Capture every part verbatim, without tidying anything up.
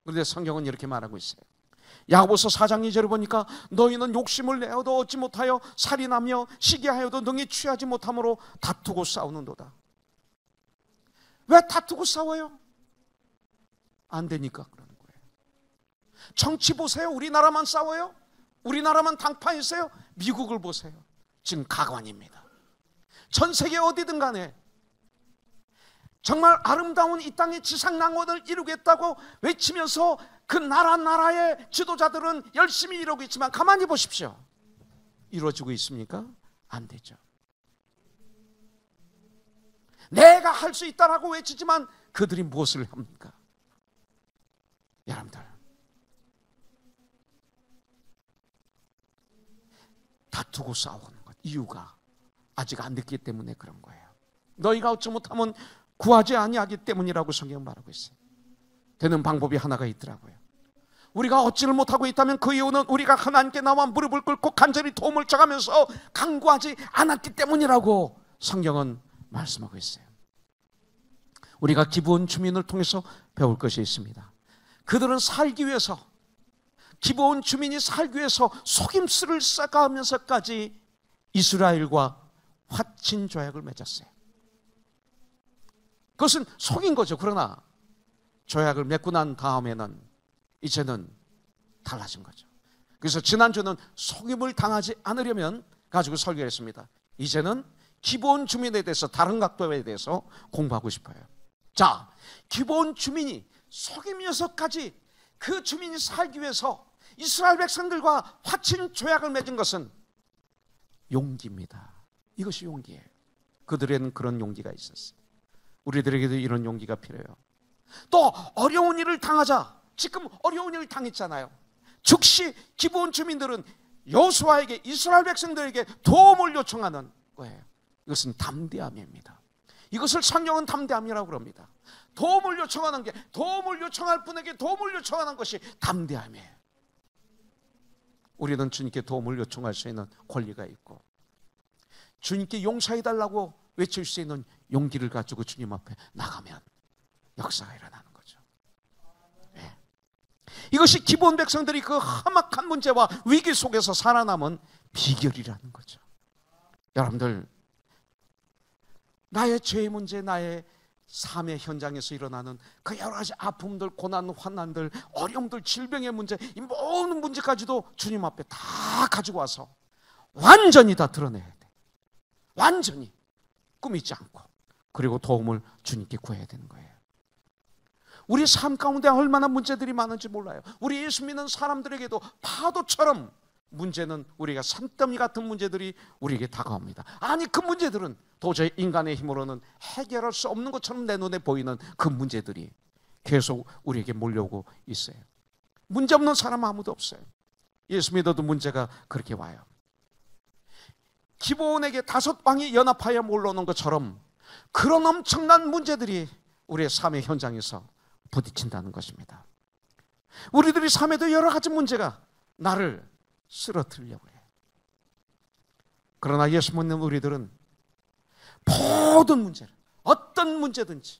그런데 성경은 이렇게 말하고 있어요. 야고보서 사 장 이 절을 보니까 너희는 욕심을 내어도 얻지 못하여 살인하며 시기하여도 능히 취하지 못함으로 다투고 싸우는도다. 왜 다투고 싸워요? 안 되니까 그러는 거예요. 정치 보세요. 우리나라만 싸워요? 우리나라만 당파 있어요? 미국을 보세요. 지금 가관입니다. 전 세계 어디든 간에 정말 아름다운 이 땅의 지상낙원을 이루겠다고 외치면서 그 나라 나라의 지도자들은 열심히 이루고 있지만 가만히 보십시오. 이루어지고 있습니까? 안 되죠. 내가 할 수 있다라고 외치지만 그들이 무엇을 합니까? 여러분들, 다투고 싸우는 것, 이유가 아직 안 됐기 때문에 그런 거예요. 너희가 얻지 못하면 구하지 아니하기 때문이라고 성경은 말하고 있어요. 되는 방법이 하나가 있더라고요. 우리가 얻지를 못하고 있다면 그 이유는 우리가 하나님께 나와 무릎을 꿇고 간절히 도움을 청하면서 간구하지 않았기 때문이라고 성경은 말씀하고 있어요. 우리가 기브온 주민을 통해서 배울 것이 있습니다. 그들은 살기 위해서, 기브온 주민이 살기 위해서 속임수를 써가면서까지 이스라엘과 화친 조약을 맺었어요. 그것은 속인 거죠. 그러나 조약을 맺고 난 다음에는 이제는 달라진 거죠. 그래서 지난주는 속임을 당하지 않으려면 가지고 설교를 했습니다. 이제는 기브온 주민에 대해서, 다른 각도에 대해서 공부하고 싶어요. 자, 기브온 주민이 속임이어서까지 그 주민이 살기 위해서 이스라엘 백성들과 화친 조약을 맺은 것은 용기입니다. 이것이 용기예요. 그들에는 그런 용기가 있었어요. 우리들에게도 이런 용기가 필요해요. 또 어려운 일을 당하자, 지금 어려운 일을 당했잖아요. 즉시 기브온 주민들은 여호수아에게, 이스라엘 백성들에게 도움을 요청하는 거예요. 이것은 담대함입니다. 이것을 성경은 담대함이라고 그럽니다. 도움을 요청하는 게, 도움을 요청할 분에게 도움을 요청하는 것이 담대함이에요. 우리는 주님께 도움을 요청할 수 있는 권리가 있고, 주님께 용서해달라고 외칠 수 있는 용기를 가지고 주님 앞에 나가면 역사가 일어나는 거죠. 네. 이것이 기브온 백성들이 그 험악한 문제와 위기 속에서 살아남은 비결이라는 거죠. 여러분들, 나의 죄의 문제, 나의 삶의 현장에서 일어나는 그 여러 가지 아픔들, 고난, 환난들, 어려움들, 질병의 문제, 이 모든 문제까지도 주님 앞에 다 가지고 와서 완전히 다 드러내야 돼. 완전히 꾸미지 않고, 그리고 도움을 주님께 구해야 되는 거예요. 우리 삶 가운데 얼마나 문제들이 많은지 몰라요. 우리 예수 믿는 사람들에게도 파도처럼 문제는, 우리가 산더미 같은 문제들이 우리에게 다가옵니다. 아니, 그 문제들은 도저히 인간의 힘으로는 해결할 수 없는 것처럼 내 눈에 보이는 그 문제들이 계속 우리에게 몰려오고 있어요. 문제 없는 사람 아무도 없어요. 예수 믿어도 문제가 그렇게 와요. 기브온에게 다섯 왕이 연합하여 몰려오는 것처럼 그런 엄청난 문제들이 우리의 삶의 현장에서 부딪힌다는 것입니다. 우리들의 삶에도 여러 가지 문제가 나를 쓰러뜨리려고 해요. 그러나 예수 믿는 우리들은 모든 문제를, 어떤 문제든지,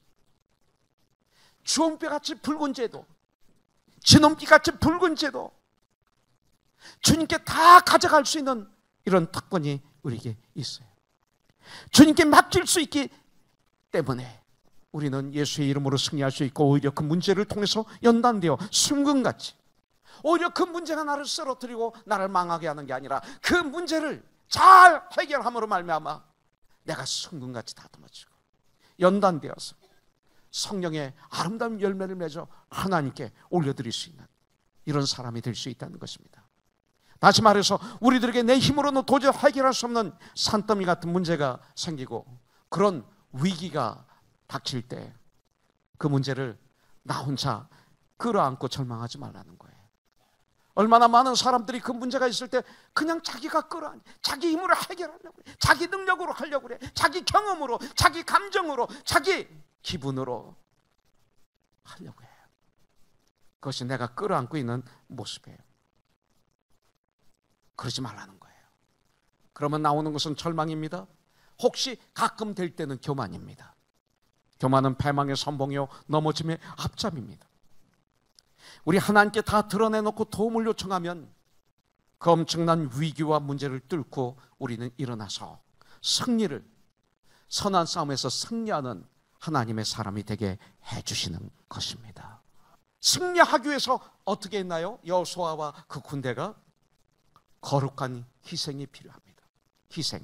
주홍빛같이 붉은 죄도, 진홍빛같이 붉은 죄도 주님께 다 가져갈 수 있는 이런 특권이 우리에게 있어요. 주님께 맡길 수 있기 때문에 우리는 예수의 이름으로 승리할 수 있고, 오히려 그 문제를 통해서 연단되어 순금같이, 오히려 그 문제가 나를 쓰러뜨리고 나를 망하게 하는 게 아니라 그 문제를 잘 해결함으로 말미암아 내가 순금같이 다듬어지고 연단되어서 성령의 아름다운 열매를 맺어 하나님께 올려드릴 수 있는 이런 사람이 될 수 있다는 것입니다. 다시 말해서 우리들에게 내 힘으로는 도저히 해결할 수 없는 산더미 같은 문제가 생기고 그런 위기가 닥칠 때 그 문제를 나 혼자 끌어안고 절망하지 말라는 거예요. 얼마나 많은 사람들이 그 문제가 있을 때 그냥 자기가 끌어안고 자기 힘으로 해결하려고 해. 자기 능력으로 하려고 그래. 자기 경험으로, 자기 감정으로, 자기 기분으로 하려고 해요. 그것이 내가 끌어안고 있는 모습이에요. 그러지 말라는 거예요. 그러면 나오는 것은 절망입니다. 혹시 가끔 될 때는 교만입니다. 교만은 패망의 선봉이요 넘어짐의 앞잡입니다. 우리 하나님께 다 드러내놓고 도움을 요청하면 그 엄청난 위기와 문제를 뚫고 우리는 일어나서 승리를, 선한 싸움에서 승리하는 하나님의 사람이 되게 해주시는 것입니다. 승리하기 위해서 어떻게 했나요? 여호수아와 그 군대가 거룩한 희생이 필요합니다. 희생.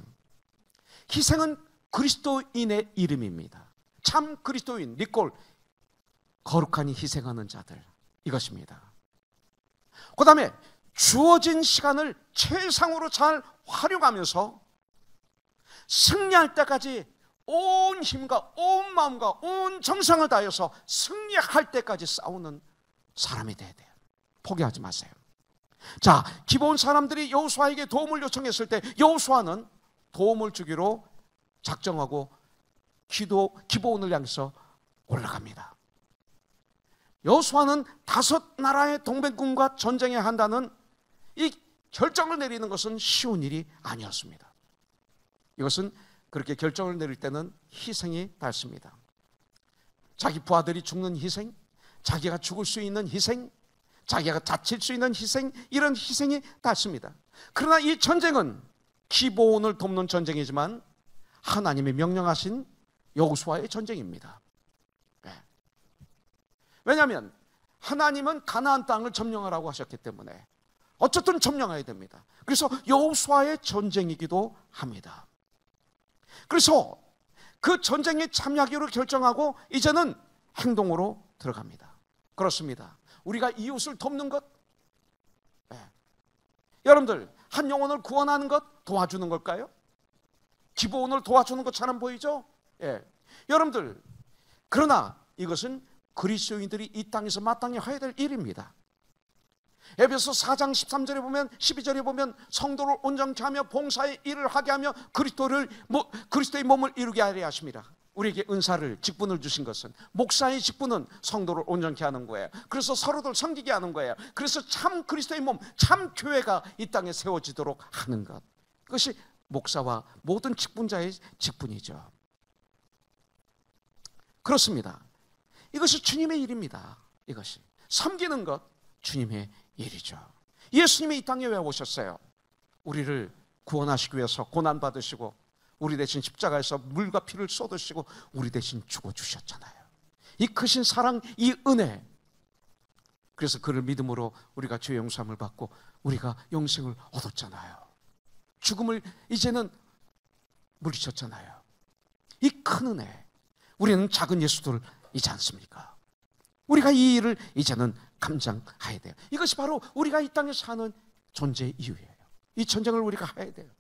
희생은 그리스도인의 이름입니다. 참 그리스도인, 니콜, 거룩하니 희생하는 자들, 이것입니다. 그 다음에 주어진 시간을 최상으로 잘 활용하면서 승리할 때까지 온 힘과 온 마음과 온 정성을 다해서 승리할 때까지 싸우는 사람이 돼야 돼요. 포기하지 마세요. 자, 기브온 사람들이 여호수아에게 도움을 요청했을 때 여호수아는 도움을 주기로 작정하고 기도, 기브온을 향해서 올라갑니다. 여호수아는 다섯 나라의 동맹군과 전쟁해야 한다는 이 결정을 내리는 것은 쉬운 일이 아니었습니다. 이것은 그렇게 결정을 내릴 때는 희생이 닿습니다. 자기 부하들이 죽는 희생, 자기가 죽을 수 있는 희생, 자기가 다칠 수 있는 희생, 이런 희생이 닿습니다. 그러나 이 전쟁은 기브온을 돕는 전쟁이지만 하나님이 명령하신 여호수아의 전쟁입니다. 네. 왜냐하면 하나님은 가나안 땅을 점령하라고 하셨기 때문에 어쨌든 점령해야 됩니다. 그래서 여호수아의 전쟁이기도 합니다. 그래서 그 전쟁에 참여하기로 결정하고 이제는 행동으로 들어갑니다. 그렇습니다. 우리가 이웃을 돕는 것, 네. 여러분들 한 영혼을 구원하는 것 도와주는 걸까요? 기브온을 도와주는 것처럼 보이죠? 예. 여러분들, 그러나 이것은 그리스도인들이 이 땅에서 마땅히 해야 될 일입니다. 에베소 사 장 십삼 절에 보면, 십이 절에 보면 성도를 온전케 하며 봉사의 일을 하게 하며 그리스도를 그리스도의 몸을 이루게 하려 하십니다. 우리에게 은사를, 직분을 주신 것은, 목사의 직분은 성도를 온전케 하는 거예요. 그래서 서로들 섬기게 하는 거예요. 그래서 참 그리스도의 몸, 참 교회가 이 땅에 세워지도록 하는 것, 그것이 목사와 모든 직분자의 직분이죠. 그렇습니다. 이것이 주님의 일입니다. 이것이 섬기는 것, 주님의 일이죠. 예수님이 이 땅에 왜 오셨어요? 우리를 구원하시기 위해서 고난받으시고 우리 대신 십자가에서 물과 피를 쏟으시고 우리 대신 죽어주셨잖아요. 이 크신 사랑, 이 은혜, 그래서 그를 믿음으로 우리가 죄의 용서함을 받고 우리가 영생을 얻었잖아요. 죽음을 이제는 물리쳤잖아요. 이 큰 은혜, 우리는 작은 예수들이지 않습니까? 우리가 이 일을 이제는 감당해야 돼요. 이것이 바로 우리가 이 땅에 사는 존재의 이유예요. 이 전쟁을 우리가 해야 돼요.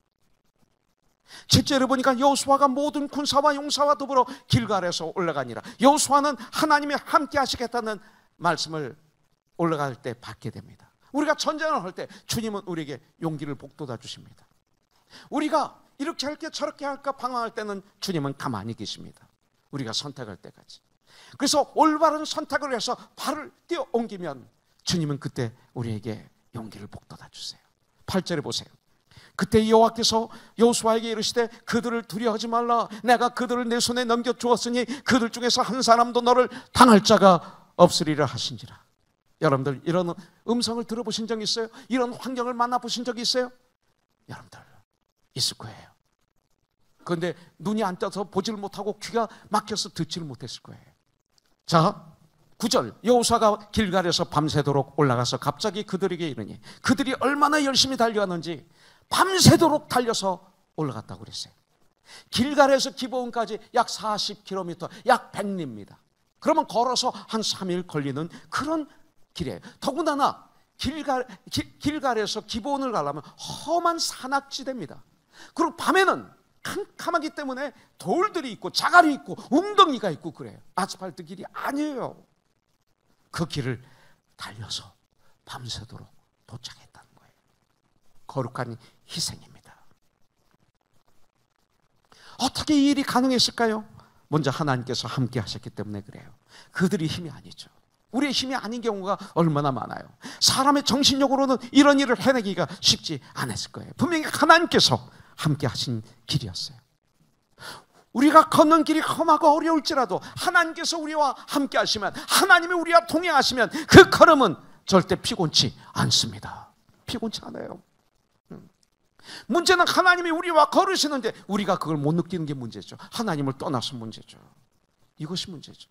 칠절에 보니까 여호수아가 모든 군사와 용사와 더불어 길갈에서 올라가니라. 여호수아는 하나님이 함께 하시겠다는 말씀을 올라갈 때 받게 됩니다. 우리가 전쟁을 할 때 주님은 우리에게 용기를 북돋아 주십니다. 우리가 이렇게 할까 저렇게 할까 방황할 때는 주님은 가만히 계십니다. 우리가 선택할 때까지. 그래서 올바른 선택을 해서 발을 띄어 옮기면 주님은 그때 우리에게 용기를 북돋아 주세요. 팔 절에 보세요. 그때 여호와께서 여호수아에게 이르시되 그들을 두려워하지 말라. 내가 그들을 내 손에 넘겨 주었으니 그들 중에서 한 사람도 너를 당할 자가 없으리라 하신지라. 여러분들 이런 음성을 들어보신 적 있어요? 이런 환경을 만나보신 적이 있어요? 여러분들 있을 거예요. 그런데 눈이 안 떠서 보지를 못하고 귀가 막혀서 듣지를 못했을 거예요. 자, 구 절. 여호수아가 길갈에서 밤새도록 올라가서 갑자기 그들에게 이르니, 그들이 얼마나 열심히 달려왔는지 밤새도록 달려서 올라갔다고 그랬어요. 길갈에서 기브온까지 약 사십 킬로미터, 약 백 리입니다. 그러면 걸어서 한 삼 일 걸리는 그런 길이에요. 더군다나 길갈, 기, 길갈에서 기브온을 가려면 험한 산악지대입니다. 그리고 밤에는 캄캄하기 때문에 돌들이 있고 자갈이 있고 웅덩이가 있고 그래요. 아스팔트 길이 아니에요. 그 길을 달려서 밤새도록 도착했다는 거예요. 거룩한 희생입니다. 어떻게 이 일이 가능했을까요? 먼저 하나님께서 함께 하셨기 때문에 그래요. 그들이 힘이 아니죠. 우리의 힘이 아닌 경우가 얼마나 많아요. 사람의 정신력으로는 이런 일을 해내기가 쉽지 않았을 거예요. 분명히 하나님께서 함께 하신 길이었어요. 우리가 걷는 길이 험하고 어려울지라도 하나님께서 우리와 함께 하시면, 하나님이 우리와 동행하시면 그 걸음은 절대 피곤치 않습니다. 피곤치 않아요. 문제는 하나님이 우리와 걸으시는데 우리가 그걸 못 느끼는 게 문제죠. 하나님을 떠나서 문제죠. 이것이 문제죠.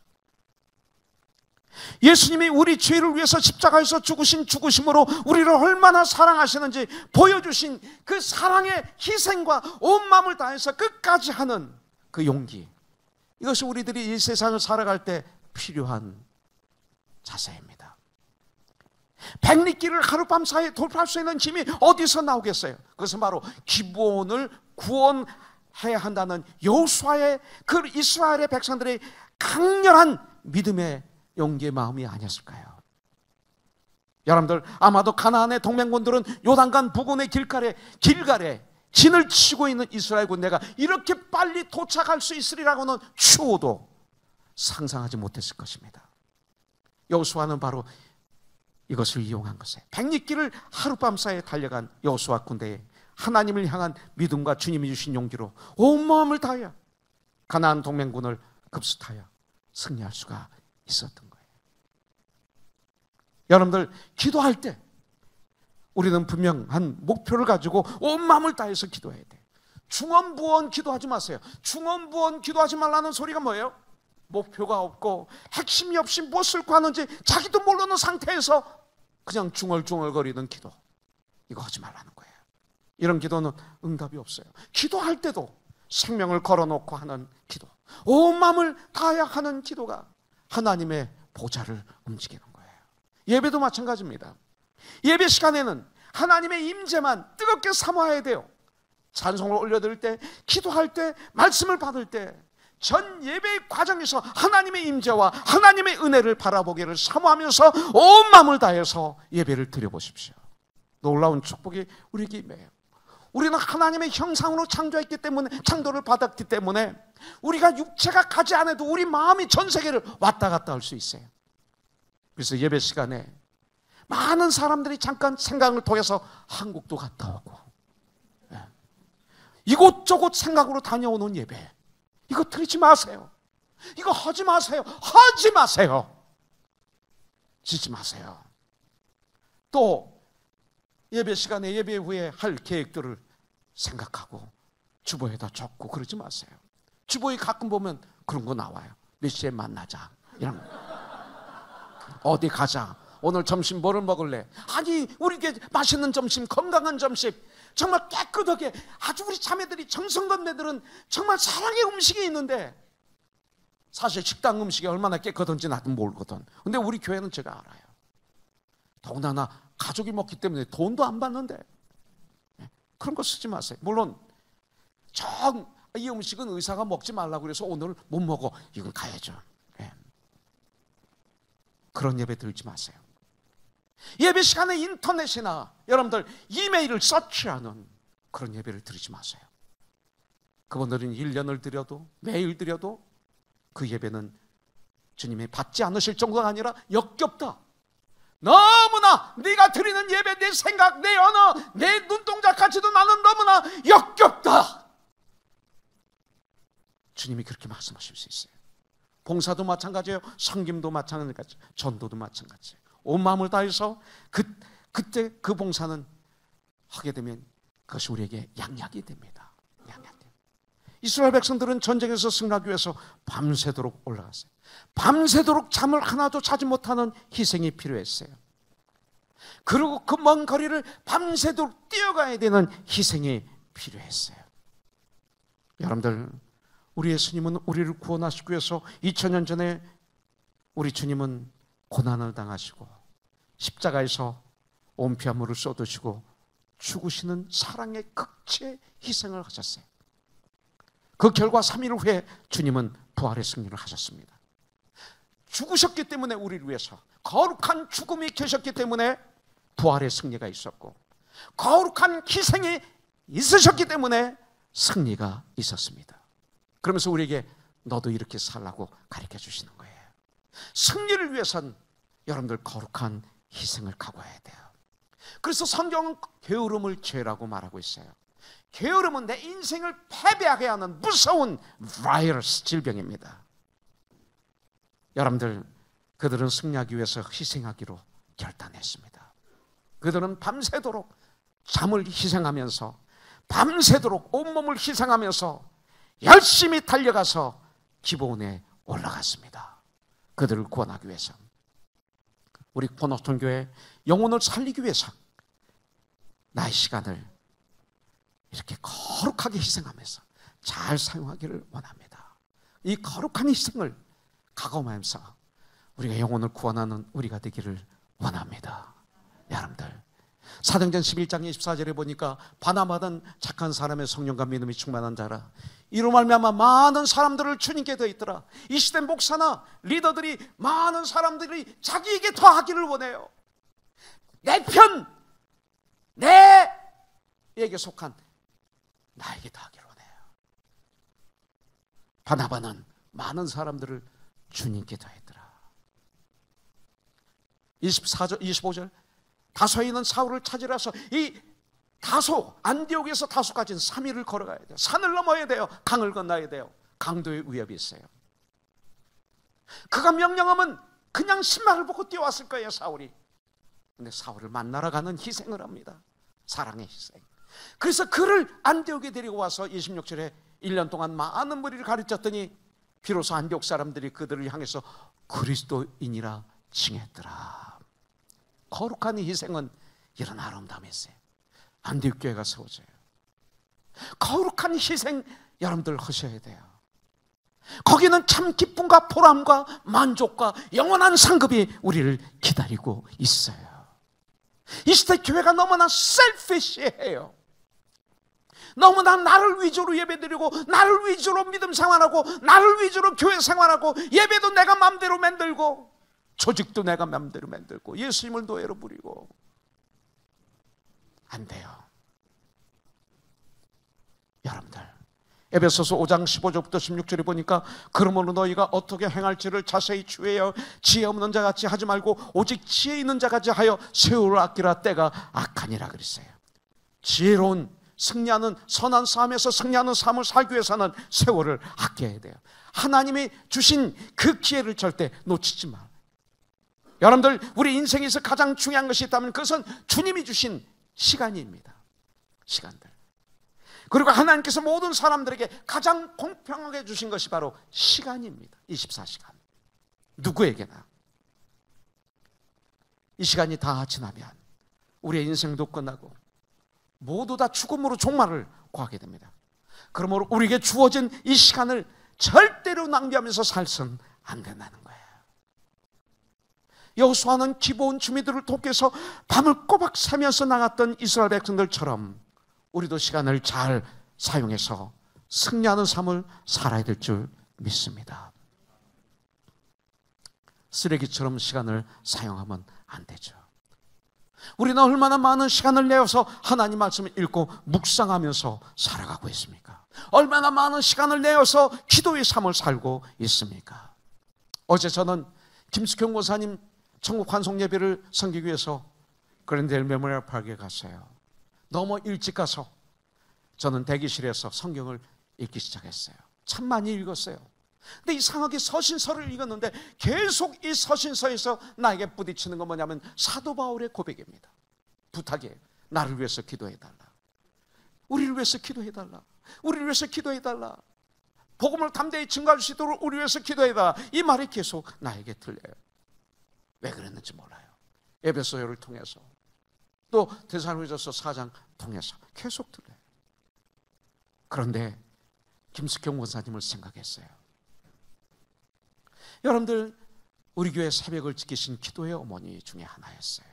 예수님이 우리 죄를 위해서 십자가에서 죽으신 죽으심으로 우리를 얼마나 사랑하시는지 보여주신 그 사랑의 희생과 온 마음을 다해서 끝까지 하는 그 용기, 이것이 우리들이 이 세상을 살아갈 때 필요한 자세입니다. 백리길을 하룻밤 사이에 돌파할 수 있는 힘이 어디서 나오겠어요? 그것은 바로 기브온을 구원해야 한다는 여호수아의 그 이스라엘의 백성들의 강렬한 믿음의 용기의 마음이 아니었을까요? 여러분들 아마도 가나안의 동맹군들은 요단강 부근의 길가에 길가에 진을 치고 있는 이스라엘 군대가 이렇게 빨리 도착할 수 있으리라고는 추호도 상상하지 못했을 것입니다. 여호수아는 바로 이것을 이용한 것이에요. 백리길을 하룻밤 사이에 달려간 여호수아 군대에 하나님을 향한 믿음과 주님이 주신 용기로 온 마음을 다하여 가나안 동맹군을 급습하여 승리할 수가 있었던 거예요. 여러분들 기도할 때 우리는 분명한 목표를 가지고 온 마음을 다해서 기도해야 돼요. 중언부언 기도하지 마세요. 중언부언 기도하지 말라는 소리가 뭐예요? 목표가 없고 핵심이 없이 무엇을 구하는지 자기도 모르는 상태에서 그냥 중얼중얼거리는 기도, 이거 하지 말라는 거예요. 이런 기도는 응답이 없어요. 기도할 때도 생명을 걸어놓고 하는 기도, 온 마음을 다해야 하는 기도가 하나님의 보좌를 움직이는 거예요. 예배도 마찬가지입니다. 예배 시간에는 하나님의 임재만 뜨겁게 사모해야 돼요. 찬송을 올려드릴 때, 기도할 때, 말씀을 받을 때 전 예배 과정에서 하나님의 임재와 하나님의 은혜를 바라보기를 사모하면서 온 마음을 다해서 예배를 드려보십시오. 놀라운 축복이 우리에게 임해요. 우리는 하나님의 형상으로 창조했기 때문에, 창조를 받았기 때문에 우리가 육체가 가지 않아도 우리 마음이 전 세계를 왔다 갔다 할 수 있어요. 그래서 예배 시간에 많은 사람들이 잠깐 생각을 통해서 한국도 갔다 오고, 이곳저곳 생각으로 다녀오는 예배, 이거 드리지 마세요. 이거 하지 마세요. 하지 마세요. 짓지 마세요. 또 예배 시간에, 예배 후에 할 계획들을 생각하고 주보에다 적고 그러지 마세요. 주보에 가끔 보면 그런 거 나와요. 몇 시에 만나자, 이런 거. 어디 가자, 오늘 점심 뭐를 먹을래? 아니, 우리에게 맛있는 점심, 건강한 점심, 정말 깨끗하게, 아주 우리 자매들이, 정성건매들은 정말 사랑의 음식이 있는데, 사실 식당 음식이 얼마나 깨끗한지 나도 모르거든. 근데 우리 교회는 제가 알아요. 더군다나 가족이 먹기 때문에 돈도 안 받는데 그런 거 쓰지 마세요. 물론 정, 이 음식은 의사가 먹지 말라고 그래서 오늘 못 먹어, 이건 가야죠. 네. 그런 예배 드리지 마세요. 예배 시간에 인터넷이나 여러분들 이메일을 서치하는 그런 예배를 드리지 마세요. 그분들은 일 년을 드려도, 매일 드려도 그 예배는 주님이 받지 않으실 정도가 아니라 역겹다. 너무나 네가 드리는 예배, 내 생각, 내 언어, 내 눈동자까지도 나는 너무나 역겹다. 주님이 그렇게 말씀하실 수 있어요. 봉사도 마찬가지예요. 섬김도 마찬가지예요. 전도도 마찬가지예요. 온 마음을 다해서 그, 그때 그 봉사는 하게 되면 그것이 우리에게 양약이 됩니다. 양약이 됩니다. 이스라엘 백성들은 전쟁에서 승리하기 위해서 밤새도록 올라갔어요. 밤새도록 잠을 하나도 자지 못하는 희생이 필요했어요. 그리고 그 먼 거리를 밤새도록 뛰어가야 되는 희생이 필요했어요. 여러분들, 우리 예수님은 우리를 구원하시기 위해서 이천 년 전에 우리 주님은 고난을 당하시고 십자가에서 온 피아물을 쏟으시고 죽으시는 사랑의 극치의 희생을 하셨어요. 그 결과 삼 일 후에 주님은 부활의 승리를 하셨습니다. 죽으셨기 때문에 우리를 위해서, 거룩한 죽음이 계셨기 때문에 부활의 승리가 있었고, 거룩한 희생이 있으셨기 때문에 승리가 있었습니다. 그러면서 우리에게 너도 이렇게 살라고 가르쳐 주시는 거예요. 승리를 위해선 여러분들 거룩한 희생을 각오해야 돼요. 그래서 성경은 게으름을 죄라고 말하고 있어요. 게으름은 내 인생을 패배하게 하는 무서운 바이러스, 질병입니다. 여러분들, 그들은 승리하기 위해서 희생하기로 결단했어요. 기도했습니다. 그들은 밤새도록 잠을 희생하면서, 밤새도록 온몸을 희생하면서 열심히 달려가서 기브온에 올라갔습니다. 그들을 구원하기 위해서. 우리 코너스톤 교회 영혼을 살리기 위해서 나의 시간을 이렇게 거룩하게 희생하면서 잘 사용하기를 원합니다. 이 거룩한 희생을 각오하면서 우리가 영혼을 구원하는 우리가 되기를 원합니다. 여러분들, 사도행전 십일 장 이십사 절에 보니까 바나바는 착한 사람의 성령과 믿음이 충만한 자라 이로 말미암아 많은 사람들을 주님께 더했더라. 이 시대 목사나 리더들이 많은 사람들이 자기에게 더하기를 원해요. 내 편, 내에게 속한 나에게 더하기를 원해요. 바나바는 많은 사람들을 주님께 더했더라. 이십사 절, 이십오 절, 다소에 있는 사울을 찾으라서 이 다소, 안디옥에서 다소까지는 삼 일을 걸어가야 돼요. 산을 넘어야 돼요. 강을 건너야 돼요. 강도의 위협이 있어요. 그가 명령하면 그냥 신발을 벗고 뛰어왔을 거예요, 사울이. 근데 사울을 만나러 가는 희생을 합니다. 사랑의 희생. 그래서 그를 안디옥에 데리고 와서 이십육 절에 일 년 동안 많은 무리를 가르쳤더니 비로소 안디옥 사람들이 그들을 향해서 그리스도인이라 칭했더라. 거룩한 희생은 이런 아름다움이 있어요. 안디옥 교회가 세워져요. 거룩한 희생 여러분들 하셔야 돼요. 거기는 참 기쁨과 보람과 만족과 영원한 상급이 우리를 기다리고 있어요. 이 시대 교회가 너무나 셀피시해요. 너무나 나를 위주로 예배드리고 나를 위주로 믿음 생활하고 나를 위주로 교회 생활하고 예배도 내가 마음대로 만들고 조직도 내가 마음대로 만들고 예수님을 노예로 부리고 안 돼요. 여러분들, 에베소서 오 장 십오 절부터 십육 절에 보니까 그러므로 너희가 어떻게 행할지를 자세히 주의하여 지혜 없는 자같이 하지 말고 오직 지혜 있는 자같이 하여 세월을 아끼라. 때가 악하니라 그랬어요. 지혜로운 승리하는 선한 삶에서 승리하는 삶을 살기 위해서는 세월을 아껴야 돼요. 하나님이 주신 그 기회를 절대 놓치지 마. 여러분들, 우리 인생에서 가장 중요한 것이 있다면 그것은 주님이 주신 시간입니다. 시간들. 그리고 하나님께서 모든 사람들에게 가장 공평하게 주신 것이 바로 시간입니다. 이십사 시간. 누구에게나. 이 시간이 다 지나면 우리의 인생도 끝나고 모두 다 죽음으로 종말을 구하게 됩니다. 그러므로 우리에게 주어진 이 시간을 절대로 낭비하면서 살선 안 된다는 거예요. 여호수아는 기브온 주민들을 돕기위해서 밤을 꼬박 새면서 나갔던 이스라엘 백성들처럼 우리도 시간을 잘 사용해서 승리하는 삶을 살아야 될 줄 믿습니다. 쓰레기처럼 시간을 사용하면 안 되죠. 우리는 얼마나 많은 시간을 내어서 하나님 말씀을 읽고 묵상하면서 살아가고 있습니까? 얼마나 많은 시간을 내어서 기도의 삶을 살고 있습니까? 어제 저는 김숙형 목사님 천국 환송 예배를 섬기기 위해서 그랜델 메모리얼 파크에 갔어요. 너무 일찍 가서 저는 대기실에서 성경을 읽기 시작했어요. 참 많이 읽었어요. 근데 이상하게 서신서를 읽었는데 계속 이 서신서에서 나에게 부딪히는 건 뭐냐면 사도 바울의 고백입니다. 부탁이에요. 나를 위해서 기도해달라. 우리를 위해서 기도해달라. 우리를 위해서 기도해달라. 복음을 담대히 증거할 수 있도록 우리를 위해서 기도해달라. 이 말이 계속 나에게 들려요. 왜 그랬는지 몰라요. 에베소서를 통해서 또 데살로니가서 사 장 통해서 계속 들려요. 그런데 김숙경 원사님을 생각했어요. 여러분들, 우리 교회 새벽을 지키신 기도의 어머니 중에 하나였어요.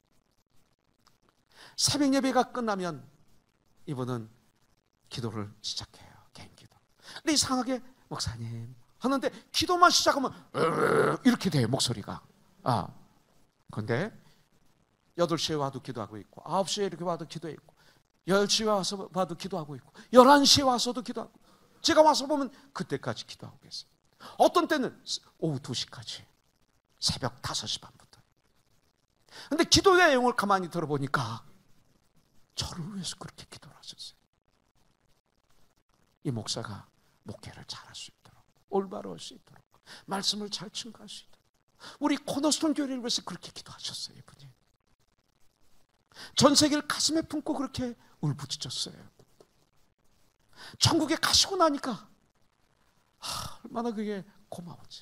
새벽 예배가 끝나면 이분은 기도를 시작해요. 개인 기도. 근데 이상하게 목사님 하는데 기도만 시작하면 이렇게 돼요, 목소리가. 아, 근데 여덟 시에 와도 기도하고 있고 아홉 시에 이렇게 와도 기도했고 열 시에 와서 와도 기도하고 있고 열한 시에 와서도 기도하고, 제가 와서 보면 그때까지 기도하고 계세요. 어떤 때는 오후 두 시까지, 새벽 다섯 시 반부터. 근데 기도 내용을 가만히 들어보니까 저를 위해서 그렇게 기도를 하셨어요. 이 목사가 목회를 잘할 수 있도록, 올바로 할 수 있도록, 말씀을 잘 증거할 수 있도록, 우리 코너스톤 교회를 위해서 그렇게 기도하셨어요. 이분이. 전 세계를 가슴에 품고 그렇게 울부짖었어요. 천국에 가시고 나니까 하, 얼마나 그게 고마웠지.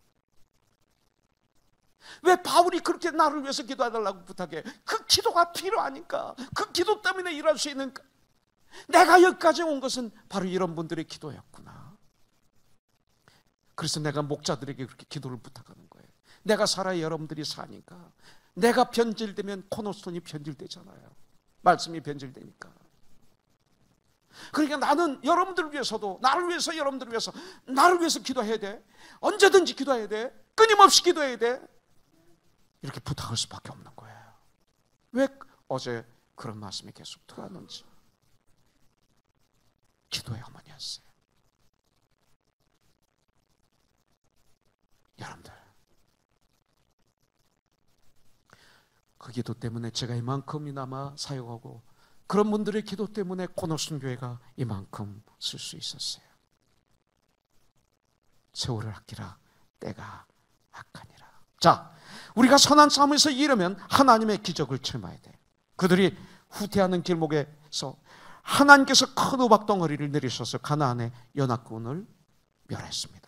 왜 바울이 그렇게 나를 위해서 기도해달라고 부탁해? 그 기도가 필요하니까. 그 기도 때문에 일할 수 있는, 내가 여기까지 온 것은 바로 이런 분들의 기도였구나. 그래서 내가 목자들에게 그렇게 기도를 부탁하는 거예요. 내가 살아야 여러분들이 사니까. 내가 변질되면 코너스톤이 변질되잖아요. 말씀이 변질되니까. 그러니까 나는 여러분들을 위해서도, 나를 위해서, 여러분들을 위해서, 나를 위해서 기도해야 돼. 언제든지 기도해야 돼. 끊임없이 기도해야 돼. 이렇게 부탁할 수밖에 없는 거예요. 왜 어제 그런 말씀이 계속 들어왔는지. 기도의 어머니였어요. 여러분들, 그 기도 때문에 제가 이만큼이나마 사역하고, 그런 분들의 기도 때문에 코너슨 교회가 이만큼 쓸 수 있었어요. 세월을 아끼라 때가 악하니라. 자, 우리가 선한 싸움에서 이르면 하나님의 기적을 체험해야 돼. 그들이 후퇴하는 길목에서 하나님께서 큰 우박 덩어리를 내리셔서 가나안의 연합군을 멸했습니다.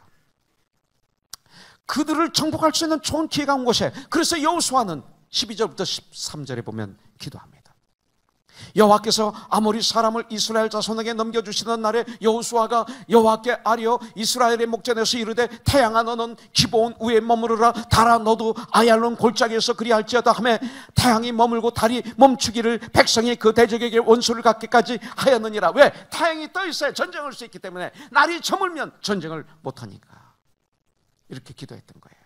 그들을 정복할 수 있는 좋은 기회가 온 곳에, 그래서 여호수아는 십이 절부터 십삼 절에 보면 기도합니다. 여호와께서 아모리 사람을 이스라엘 자손에게 넘겨주시던 날에 여호수아가 여호와께 아뢰어 이스라엘의 목전에서 이르되 태양아 너는 기브온 위에 머무르라. 달아 너도 아얄론 골짜기에서 그리할지어다 하매 태양이 머물고 달이 멈추기를 백성이 그 대적에게 원수를 갖기까지 하였느니라. 왜? 태양이 떠 있어야 전쟁할 수 있기 때문에. 날이 저물면 전쟁을 못하니까. 이렇게 기도했던 거예요.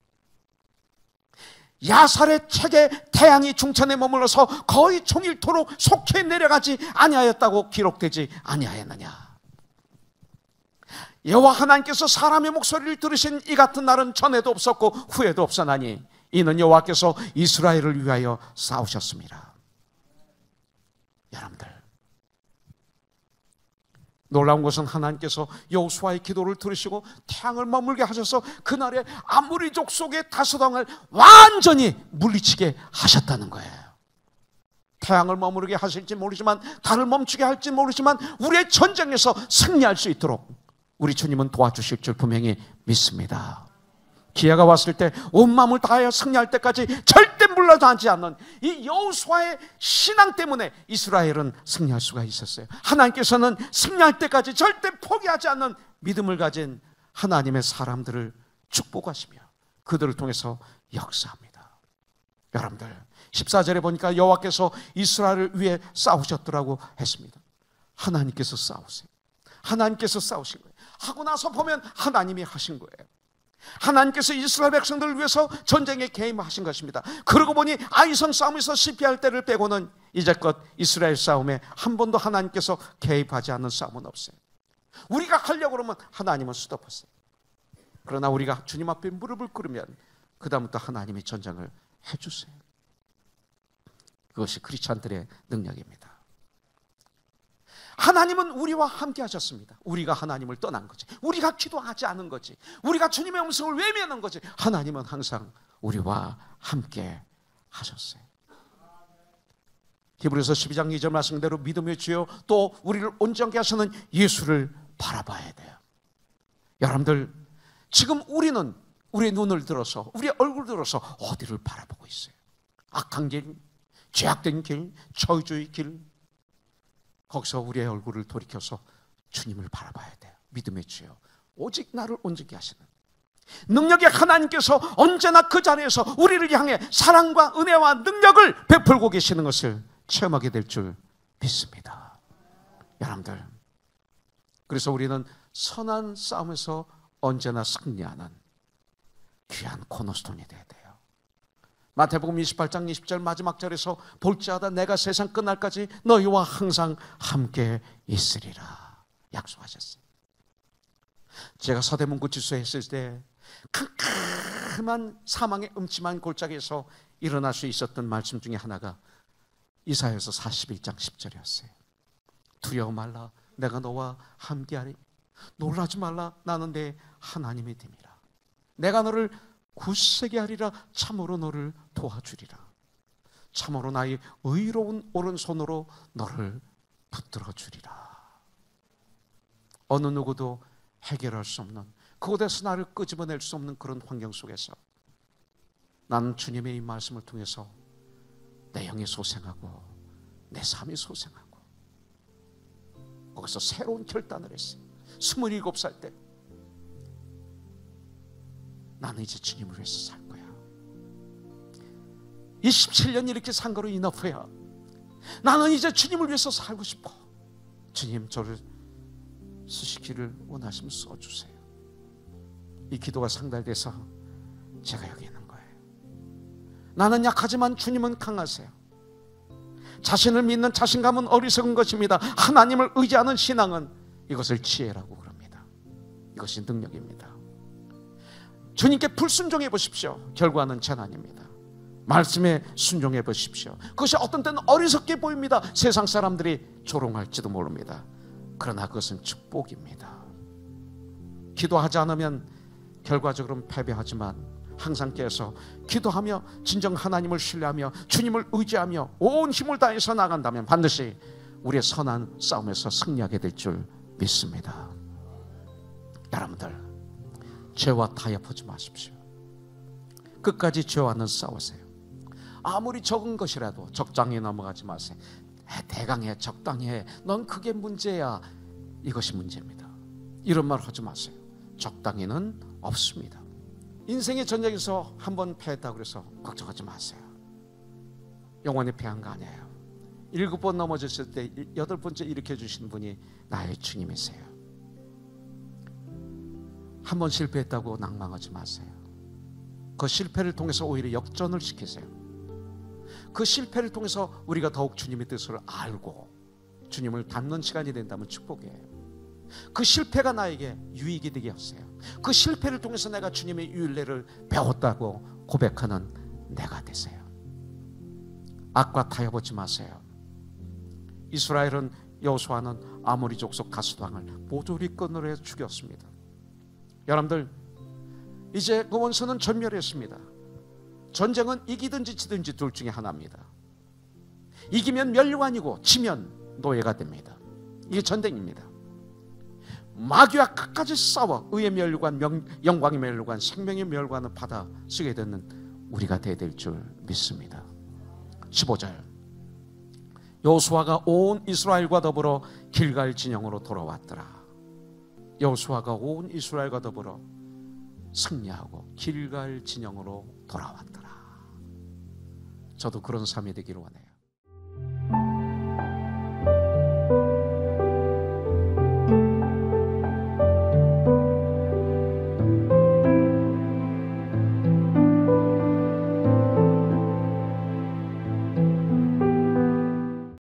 야살의 책에 태양이 중천에 머물러서 거의 종일토록 속해 내려가지 아니하였다고 기록되지 아니하였느냐. 여호와 하나님께서 사람의 목소리를 들으신 이 같은 날은 전에도 없었고 후에도 없었나니 이는 여호와께서 이스라엘을 위하여 싸우셨습니다. 여러분들, 놀라운 것은 하나님께서 여호수아의 기도를 들으시고 태양을 머물게 하셔서 그날에 아모리족 속의 다소당을 완전히 물리치게 하셨다는 거예요. 태양을 머무르게 하실지 모르지만, 달을 멈추게 할지 모르지만 우리의 전쟁에서 승리할 수 있도록 우리 주님은 도와주실 줄 분명히 믿습니다. 기회가 왔을 때 온 마음을 다하여 승리할 때까지 절대 물러나지 않는 이 여호수아의 신앙 때문에 이스라엘은 승리할 수가 있었어요. 하나님께서는 승리할 때까지 절대 포기하지 않는 믿음을 가진 하나님의 사람들을 축복하시며 그들을 통해서 역사합니다. 여러분들, 십사 절에 보니까 여호와께서 이스라엘을 위해 싸우셨더라고 했습니다. 하나님께서 싸우세요. 하나님께서 싸우신 거예요. 하고 나서 보면 하나님이 하신 거예요. 하나님께서 이스라엘 백성들을 위해서 전쟁에 개입하신 것입니다. 그러고 보니 아이성 싸움에서 실패할 때를 빼고는 이제껏 이스라엘 싸움에 한 번도 하나님께서 개입하지 않는 싸움은 없어요. 우리가 하려고 그러면 하나님은 수덮었어요. 그러나 우리가 주님 앞에 무릎을 꿇으면 그 다음부터 하나님이 전쟁을 해주세요. 그것이 크리스찬들의 능력입니다. 하나님은 우리와 함께 하셨습니다. 우리가 하나님을 떠난 거지, 우리가 기도하지 않은 거지, 우리가 주님의 음성을 외면한 거지. 하나님은 항상 우리와 함께 하셨어요. 히브리서 십이 장 이 절 말씀대로 믿음의 주여 또 우리를 온전케 하시는 예수를 바라봐야 돼요. 여러분들, 지금 우리는 우리의 눈을 들어서, 우리의 얼굴을 들어서 어디를 바라보고 있어요? 악한 길, 죄악된 길, 저주의 길, 거기서 우리의 얼굴을 돌이켜서 주님을 바라봐야 돼요. 믿음의 주여 오직 나를 온전케 하시는 능력의 하나님께서 언제나 그 자리에서 우리를 향해 사랑과 은혜와 능력을 베풀고 계시는 것을 체험하게 될 줄 믿습니다. 여러분들, 그래서 우리는 선한 싸움에서 언제나 승리하는 귀한 코너스톤이 되어야 돼요. 마태복음 이십팔 장 이십 절 마지막 절에서 볼지어다 내가 세상 끝날까지 너희와 항상 함께 있으리라 약속하셨어요. 제가 서대문구 지소에 있을 때 캄캄한 사망의 음침한 골짜기에서 일어날 수 있었던 말씀 중에 하나가 이사야서 사십일 장 십 절이었어요. 두려워 말라 내가 너와 함께하리. 놀라지 말라 나는 내 하나님이 됨이라. 내가 너를 굳세게 하리라. 참으로 너를 도와주리라. 참으로 나의 의로운 오른손으로 너를 붙들어 주리라. 어느 누구도 해결할 수 없는, 그곳에서 나를 끄집어낼 수 없는 그런 환경 속에서 나는 주님의 이 말씀을 통해서 내 영이 소생하고 내 삶이 소생하고 거기서 새로운 결단을 했어요. 스물일곱 살 때 나는 이제 주님을 위해서 살 거야. 이십칠 년 이렇게 산 거로 이너프야. 나는 이제 주님을 위해서 살고 싶어. 주님, 저를 쓰시기를 원하시면 써주세요. 이 기도가 상달돼서 제가 여기 있는 거예요. 나는 약하지만 주님은 강하세요. 자신을 믿는 자신감은 어리석은 것입니다. 하나님을 의지하는 신앙은 이것을 지혜라고 그럽니다. 이것이 능력입니다. 주님께 불순종해 보십시오. 결과는 재난입니다. 말씀에 순종해 보십시오. 그것이 어떤 때는 어리석게 보입니다. 세상 사람들이 조롱할지도 모릅니다. 그러나 그것은 축복입니다. 기도하지 않으면 결과적으로는 패배하지만 항상 깨서 기도하며 진정 하나님을 신뢰하며 주님을 의지하며 온 힘을 다해서 나간다면 반드시 우리의 선한 싸움에서 승리하게 될 줄 믿습니다. 여러분들, 죄와 타협하지 마십시오. 끝까지 죄와는 싸우세요. 아무리 적은 것이라도 적당히 넘어가지 마세요. 대강해, 적당히 해, 넌 그게 문제야. 이것이 문제입니다. 이런 말 하지 마세요. 적당히는 없습니다. 인생의 전쟁에서 한번 패했다고 해서 걱정하지 마세요. 영원히 패한 거 아니에요. 일곱 번 넘어졌을 때 여덟 번째 일으켜 주신 분이 나의 주님이세요. 한 번 실패했다고 낭망하지 마세요. 그 실패를 통해서 오히려 역전을 시키세요. 그 실패를 통해서 우리가 더욱 주님의 뜻을 알고 주님을 닮는 시간이 된다면 축복이에요. 그 실패가 나에게 유익이 되게 하세요. 그 실패를 통해서 내가 주님의 윤례를 배웠다고 고백하는 내가 되세요. 악과 타협하지 마세요. 이스라엘은 여호수아는 아모리 족속 가스당을 모조리 끊으려 죽였습니다. 여러분들, 이제 그 원수는 전멸했습니다. 전쟁은 이기든지 지든지 둘 중에 하나입니다. 이기면 멸류관이고 지면 노예가 됩니다. 이게 전쟁입니다. 마귀와 끝까지 싸워 의의 멸류관, 명, 영광의 멸류관, 생명의 멸류관을 받아 쓰게 되는 우리가 되어야 될 줄 믿습니다. 십오 절, 여호수아가 온 이스라엘과 더불어 길갈 진영으로 돌아왔더라. 여호수아가 온 이스라엘과 더불어 승리하고 길갈 진영으로 돌아왔더라. 저도 그런 삶이 되기를 원해요.